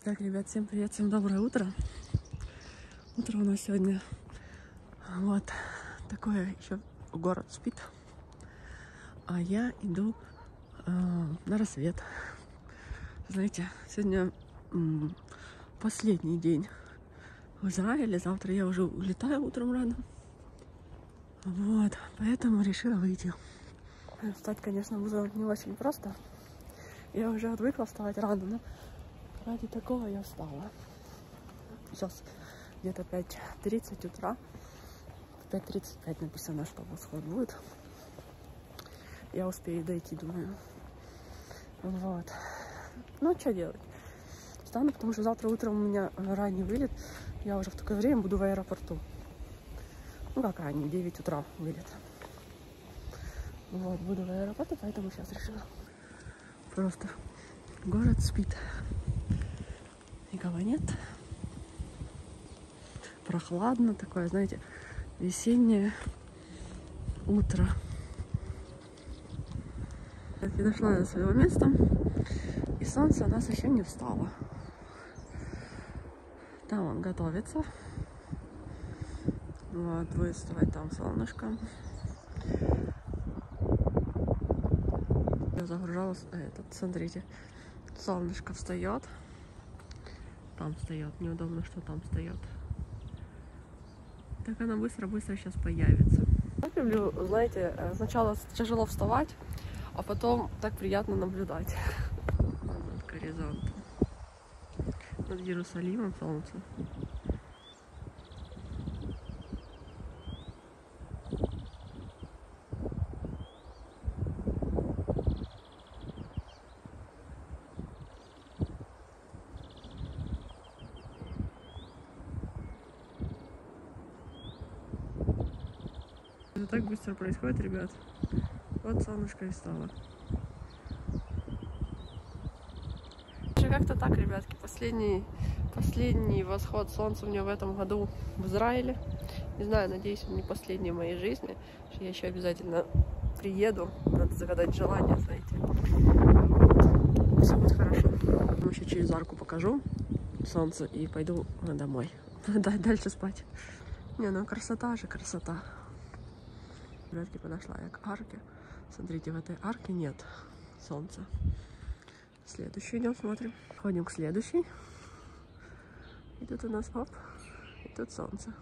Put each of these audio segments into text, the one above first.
Так, ребят, всем привет, всем доброе утро. Утро у нас сегодня вот такое, еще город спит, а я иду на рассвет. Знаете, сегодня последний день в Израиле, завтра я уже улетаю утром рано. Вот, поэтому решила выйти. Встать, конечно, было не очень просто. Я уже отвыкла вставать рано, но ради такого я встала. Сейчас где-то 5:30 утра. В 5:35 написано, что восход будет. Я успею дойти, думаю. Вот. Ну, что делать? Встану, потому что завтра утром у меня ранний вылет. Я уже в такое время буду в аэропорту. Ну, как ранний, 9 утра вылет. Вот, буду в аэропорту, поэтому сейчас решила. Просто город спит. Никого нет. Прохладно такое, знаете, весеннее утро. Я дошла до своего места, и солнце у нас еще не встало. Там он готовится. Вот, будет вставать там солнышко. Я загружалась, смотрите, солнышко встает. Там встает, неудобно, что там встает. Так она быстро-быстро сейчас появится. Я люблю, знаете, сначала тяжело вставать, а потом так приятно наблюдать. Над горизонтом. Над Иерусалимом солнце. Это так быстро происходит, ребят. Вот солнышко и стало. Как-то так, ребятки, последний восход солнца у меня в этом году в Израиле. Не знаю, надеюсь, он не последний в моей жизни. Я еще обязательно приеду. Надо загадать желание, знаете. Все будет хорошо. Еще через арку покажу солнце и пойду домой. Дальше спать. Не, ну красота же, красота. Ребятки, подошла я к арке. Смотрите, в этой арке нет солнца. Следующую идем, смотрим. Ходим к следующей. И тут у нас, оп, и тут солнце.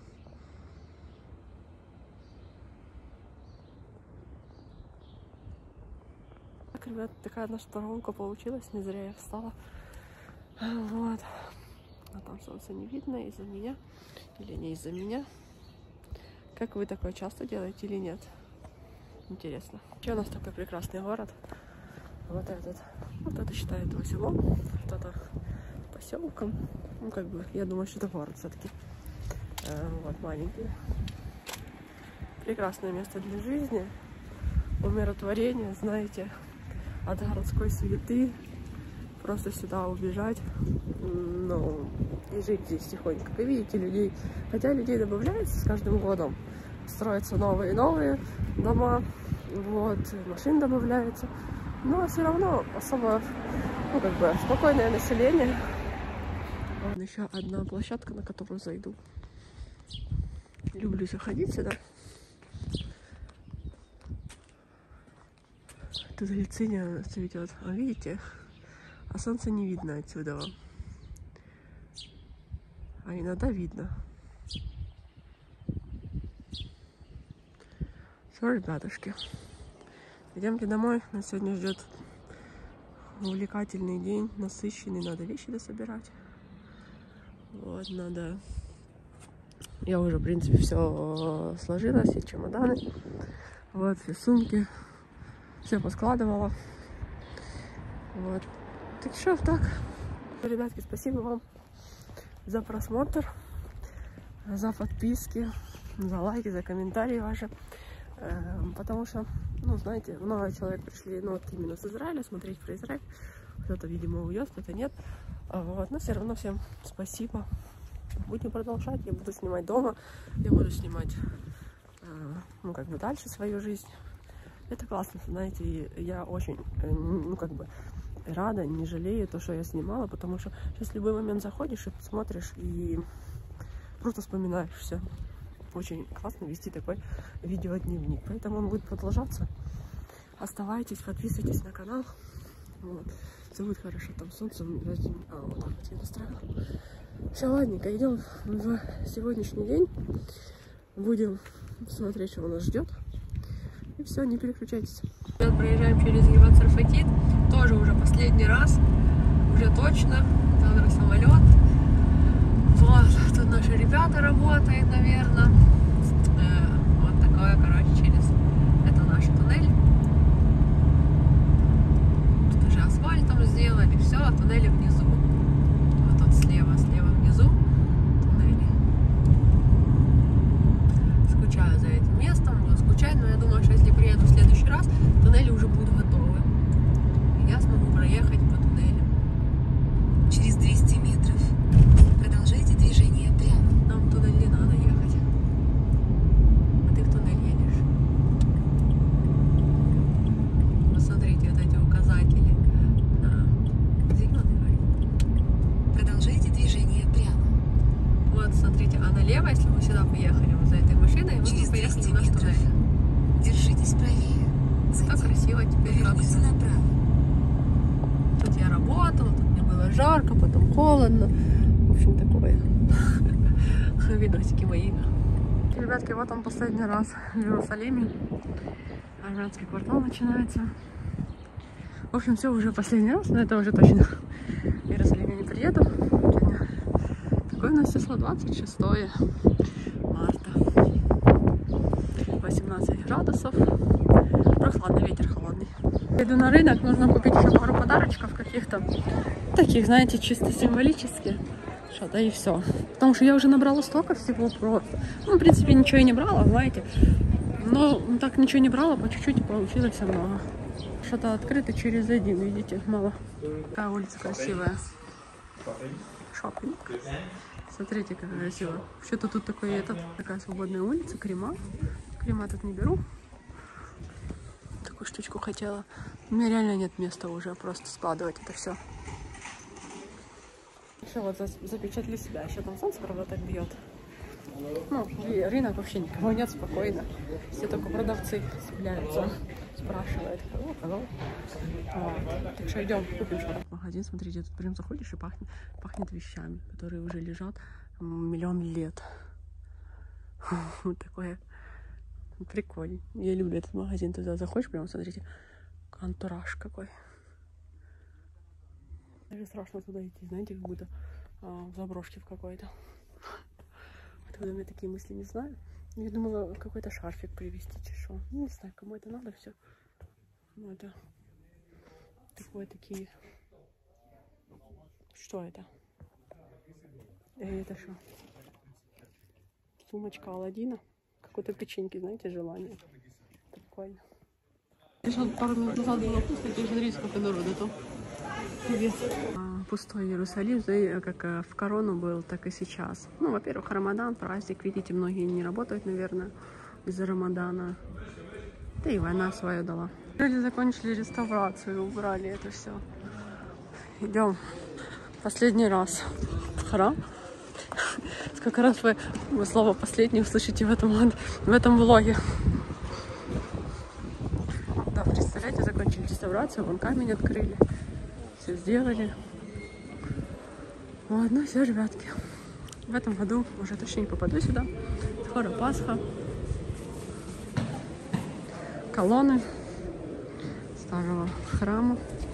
Так, ребят, такая наша прогулка получилась. Не зря я встала. Вот. А там солнце не видно из-за меня. Или не из-за меня. Как вы такое часто делаете или нет? Интересно. Еще у нас такой прекрасный город. Вот это считаю его селом, вот это поселком. Ну, как бы, я думаю, что это город все-таки. Вот, маленький. Прекрасное место для жизни. Умиротворение, знаете, от городской суеты. Просто сюда убежать. Ну, и жить здесь тихонько. Вы видите людей. Хотя людей добавляется с каждым годом. Строятся новые и новые дома. Вот, машин добавляется. Но все равно особо, ну, как бы, спокойное население. Еще одна площадка, на которую зайду. Люблю заходить сюда. Тут глициния цветет. А видите? А солнце не видно отсюда. А иногда видно. Все, ребятушки. Идемте домой. Нас сегодня ждет увлекательный день, насыщенный. Надо вещи дособирать. Вот, надо... Я уже, в принципе, все сложила, все чемоданы. Вот, все сумки. Все поскладывала. Вот. Так что, так. Ребятки, спасибо вам за просмотр, за подписки, за лайки, за комментарии ваши. Потому что, ну, знаете, много человек пришли, ну, вот именно с Израиля, смотреть про Израиль. Кто-то, видимо, уйдет, кто-то нет. Вот, но все равно всем спасибо. Будем продолжать. Я буду снимать дома, я буду снимать, ну, как бы дальше свою жизнь. Это классно, знаете, я очень, ну, как бы, рада, не жалею то, что я снимала, потому что сейчас в любой момент заходишь и смотришь и просто вспоминаешь все. Очень классно вести такой видеодневник, поэтому он будет продолжаться. Оставайтесь, подписывайтесь на канал. Вот. Все будет хорошо, там солнце вот так вот я настраивала. Все, ладненько, идем в сегодняшний день. Будем смотреть, что нас ждет. И все, не переключайтесь. Проезжаем через Гиван-Сарфатит. Тоже уже последний раз. Уже точно. Там самолет. Вот, тут наши ребята работают, наверное. Вот такое, короче, через... Это наш туннель. Тут уже асфальтом сделали. Все, а туннели внизу. Вот тут слева внизу туннели. Скучаю за этим местом, буду скучать, но я думаю, что если приеду в следующий раз, туннели уже будут готовы. И я смогу проехать по туннелям. Через 200 метров продолжайте движение прямо. Нам туда не надо ехать. А ты в туннель едешь. Посмотрите, вот эти указатели на зеленый горит. Продолжайте движение прямо. Вот, смотрите, а налево, если мы сюда поехали, вот за этой машиной, мы Через поехали 200 в наш метров. туннель. Держитесь правее. Так Затем красиво теперь как-то. поверните направо. Тут я работала, тут мне было жарко, потом холодно. В общем, такое. Видосики мои. Ребятки, вот он последний раз в Иерусалиме. Армянский квартал начинается. В общем, все уже последний раз, но это уже точно. В Иерусалиме не приеду. Сегодня какое у нас число? 26 марта. 18 градусов. Прохладный ветер, холодный. Иду на рынок, нужно купить еще пару подарочков каких-то. Таких, знаете, чисто символических. Что-то и все. Потому что я уже набрала столько всего просто. Ну, в принципе, ничего и не брала, знаете. Но так ничего не брала, по чуть-чуть получилось много. Что-то открыто через один, видите, мало. Какая улица красивая. Шоппинг. Смотрите, как красиво. Что-то тут такая свободная улица, крема. Крема тут не беру. Такую штучку хотела. У меня реально нет места уже просто складывать это все. Еще вот запечатли себя. Еще там солнце, правда, так бьет. Ну, рынок вообще никого нет, спокойно. Все только продавцы являются, спрашивают, кого. Вот. Так что идем, купим что-то. Магазин, смотрите, тут прям заходишь и пахнет вещами, которые уже лежат миллион лет. Вот такое. Прикольно. Я люблю этот магазин. Туда заходишь, прям смотрите, антураж какой. Даже страшно туда идти, знаете, как будто в заброшке в какой-то. Откуда у меня такие мысли, не знаю. Я думала, какой-то шарфик привезти, чешу. Не знаю, кому это надо все. Ну, это такие. Что это? Это что? Сумочка Аладдина. Какой-то печеньки, знаете, желание. Прикольно. Еще пару минут назад было пусто, теперь смотрите, сколько народу тут. Пустой Иерусалим, как в корону был, так и сейчас. Ну, во-первых, Рамадан, праздник, видите, многие не работают, наверное, из-за Рамадана. Да и война свою дала. Люди закончили реставрацию, убрали это все. Идем последний раз в храм. Сколько раз вы слово «последний» услышите в этом влоге. Да, представляете, закончили реставрацию, вон камень открыли. Все сделали. Вот, ну все, ребятки. В этом году уже точно не попаду сюда. Скоро Пасха. Колонны старого храма.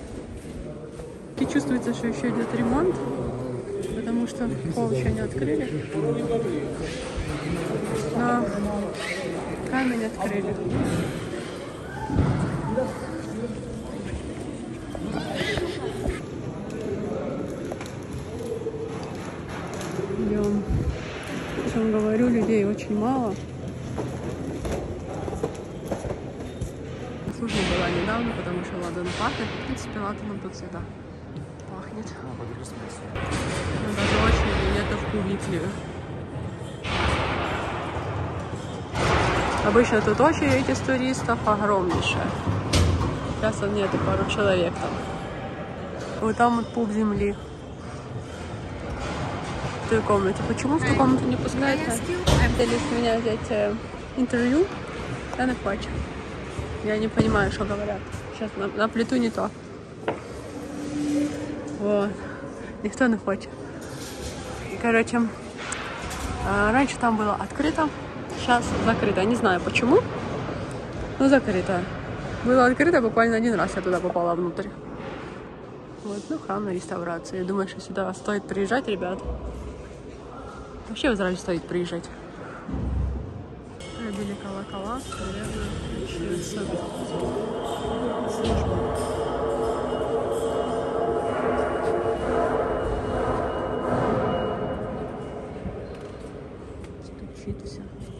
И чувствуется, что еще идет ремонт, потому что пол еще не открыли. Но камень открыли. Идем. Я вам говорю, людей очень мало. Служба была недавно, потому что ладан пахнет. В принципе, ладаном тут всегда пахнет. Но даже очереди нету в Кувиклеве. Обычно тут очередь из туристов огромнейшая. Сейчас он нету, пару человек там. Вот там вот пуп земли. В той комнате. Почему в ту комнату не пускают? Хотели с меня взять интервью. Я не хочу. Я не понимаю, что говорят. Сейчас на плиту не то. Вот. Никто не хочет. Короче, раньше там было открыто, сейчас закрыто. Не знаю почему, но закрыто. Было открыто буквально один раз, я туда попала внутрь. Вот, ну, храм на реставрации. Я думаю, что сюда стоит приезжать, ребят. Вообще в Израиль стоит приезжать. Пробили колокола, наверное, начнется служба. Стучится.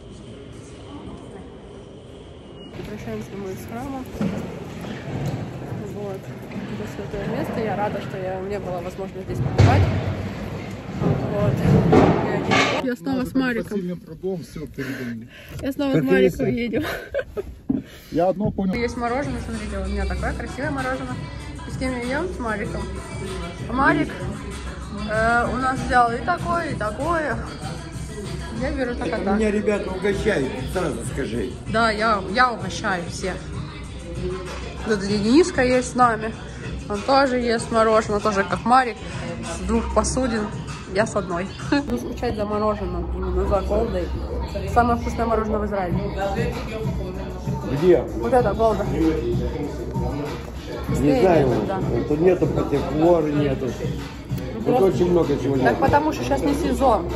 Прощаемся мы из храма. Вот. Это святое место. Я рада, что мне было возможно здесь побывать. Вот. Я снова с Мариком. Я снова с Мариком едем. Я одно понял. Есть мороженое, смотрите, у меня такое красивое мороженое. И с кем я ем? С Мариком. Марик у нас взял и такое. Я беру так. Меня ребята угощают, сразу скажи. Да, я угощаю всех. Тут Дениска есть с нами. Он тоже ест мороженое, тоже как Марик. С 2 посудин. Я с одной. Буду скучать за мороженым, именно за Голдой. Самое вкусное мороженое в Израиле. Где? Вот это Голда. Не знаю, да. тут нету противора, нету. Тут очень много чего Так нет. потому что сейчас не сезон.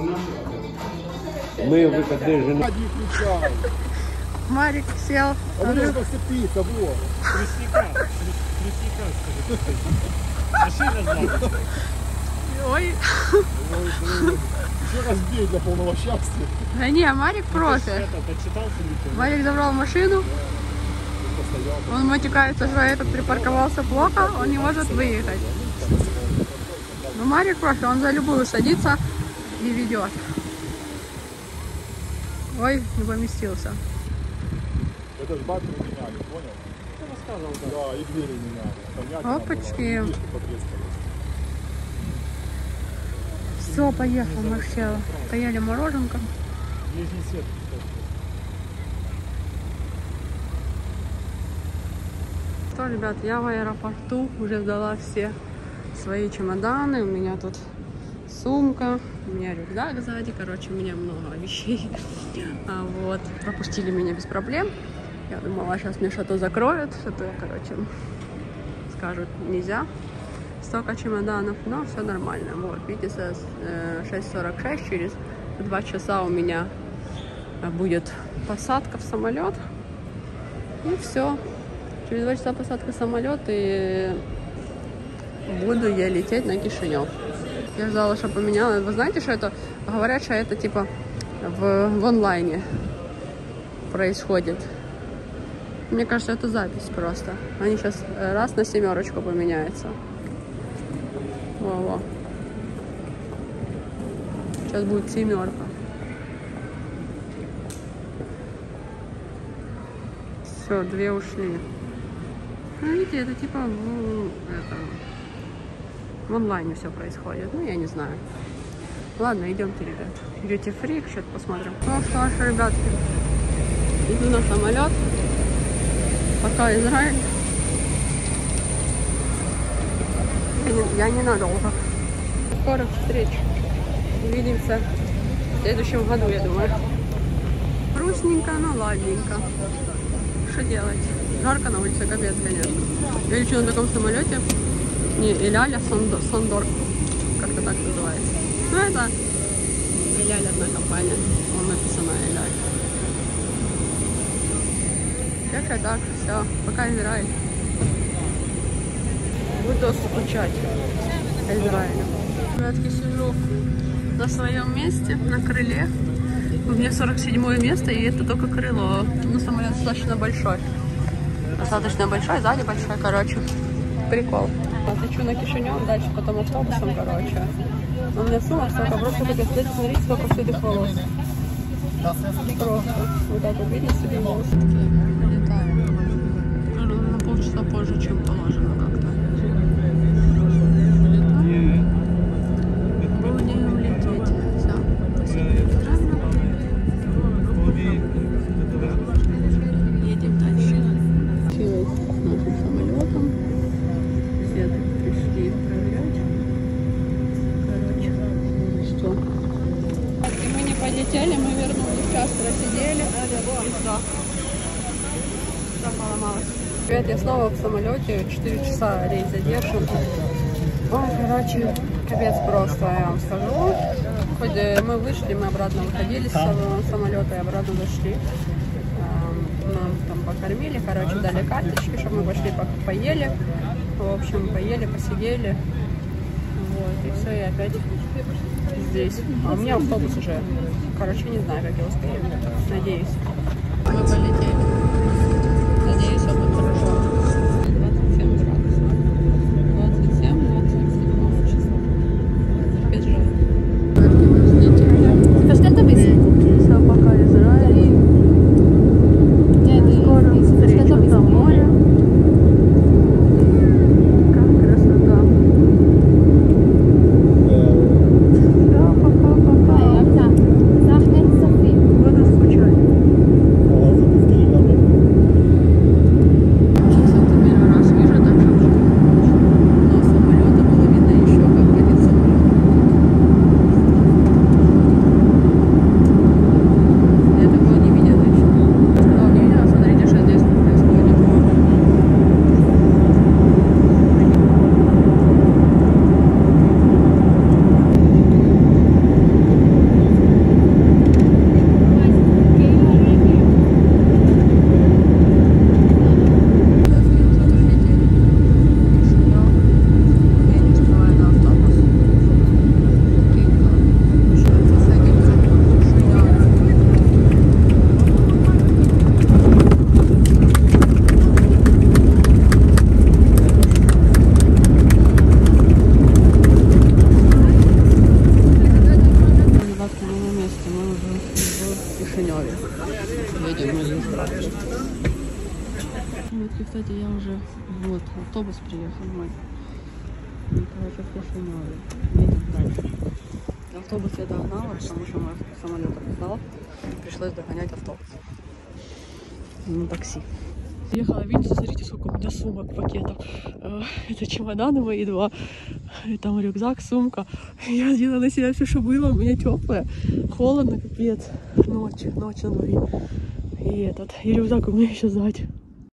Мы в выходные жены. Марик сел. А мне надо вцепиться, вот. Тростника, скажи. Машина знает. Ой. Еще раз бей для полного счастья. Да не, Марик профи. Марик забрал машину. Он матюкается, что этот припарковался плохо, он не может выехать. Но Марик профи, он за любую садится и ведет. Ой, не поместился. Это ж батареи меняли, понял? Я рассказывал, да. Да, и двери меняли. Понятно. Опачки. Все, поехал, Маршел. Поели мороженка. Ближний свет. Что, ребят, я в аэропорту уже сдала все свои чемоданы. У меня тут сумка, у меня рюкзак сзади. Короче, у меня много вещей. Вот, пропустили меня без проблем. Я думала, сейчас мне что-то закроют, что-то, короче, скажут, нельзя. Столько чемоданов, но все нормально. Вот, видите, 6:46, через 2 часа у меня будет посадка в самолет. И все. Через 2 часа посадка в самолет, и буду я лететь на Кишинев. Я ждала, что поменялось. Вы знаете, что это? Говорят, что это типа в онлайне происходит. Мне кажется, это запись просто. Они сейчас раз на 7 поменяются. Во-во. Сейчас будет 7. Все, 2 ушли. Ну, видите, это типа в онлайне все происходит. Ну, я не знаю. Ладно, идемте, ребят. Duty Free, что-то посмотрим. Ну что ж, ребятки, иду на самолет. Пока Израиль. Я ненадолго. Скорых встреч. Увидимся в следующем году, я думаю. Грустненько, но ладненько. Что делать? Жарко на улице, капец, конечно. Я лечу на таком самолете. Не, Эль-Аль, Сандор. Как-то так называется. Ну, это Эль-Аль одна компания. Он написано Эль-Аль. Так, все. Пока Израиль. Буду скучать Израилю. Ребятки, сижу на своем месте, на крыле. У меня 47-е место, и это только крыло. Ну, самолет достаточно большой. Достаточно большой, сзади большой, короче. Прикол. Лечу на Кишинев, дальше потом автобусом, короче. У меня сумма столько, просто капец. Смотрите, сколько седых волос. Просто. Вот так вот видно себе волосы. Вылетаю. На полчаса позже, чем положено как-то. прилетели, мы вернулись, час просидели, и все. Все поломалось. Привет, я снова в самолете, 4 часа рейс задержан. Ой, короче, капец просто, я вам скажу. Хоть мы вышли, мы обратно выходили с самолета и обратно зашли. Нам там покормили, короче, дали карточки, чтобы мы пошли поели. В общем, поели, посидели. Вот, и все, и опять здесь. А у меня автобус уже. Короче, не знаю, как я успею. Надеюсь. Мы полетели. Надеюсь, все будет хорошо. 27 градусов. 27-28 часов. Без жары. Мы взлетели. Verständnis bist. Все, пока, Израиль. Скоро встречу на море. Как красота. Все, пока-пока. Sag nicht so viel. Буду скучать. Сейчас это первый раз вижу таких же. Но самолета было видно еще, как летит самолет. Я такого не видела еще. Такого не видела, смотрите, что здесь происходит. Едем на регистрацию. Вот, кстати, я уже... Вот, автобус приехал мой. И, короче, в Кишиневе. Едем дальше. Автобус я догнала, потому что мой самолет опоздал. Пришлось догонять автобус. На такси. Ехала, видите, смотрите, сколько у меня сумок, пакетов. Это чемоданы мои два. И там рюкзак, сумка. Я одела на себя все, что было. У меня теплое. Холодно, капец. Ночь на дворе. И рюкзак у меня еще сзади.